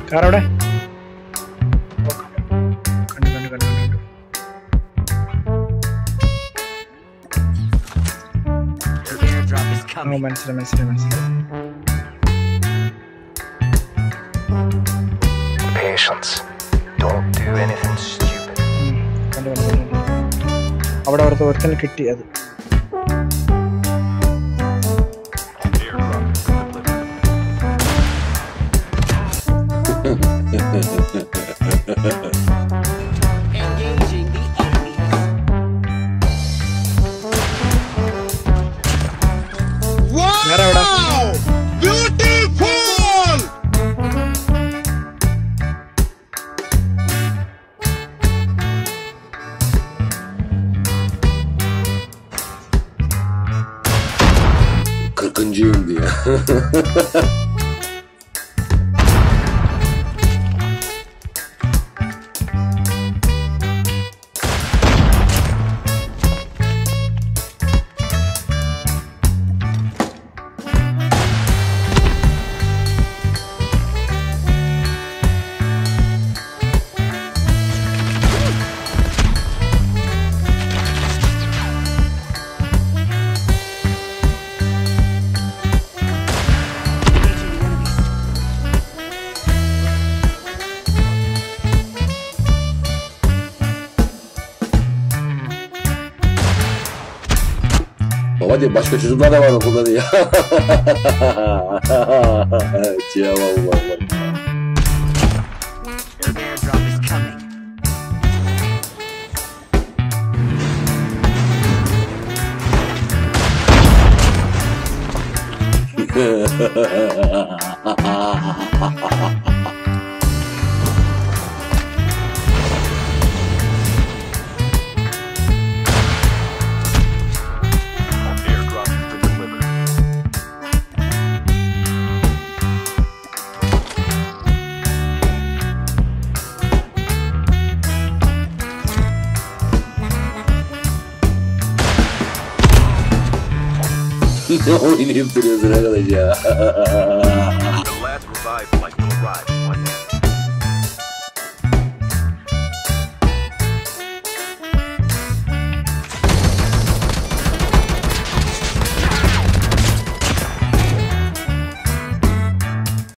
Car അവിടെ കണ്ടു. മനസ്സിലായി. Patience. Don't do anything stupid. കണ്ടു. അവിടുത്തെ ഒരുത്തനെ കിട്ടി അത്. Engaging the enemy. Wow! Beautiful! Kırkıncıyım diye. Baba diye başka çocuklar da var okulda diye. Cevap var. Airdrop is coming. Ne oynayıp duruyorsun arkadaş ya. The last revived flight will arrive in 1 minute.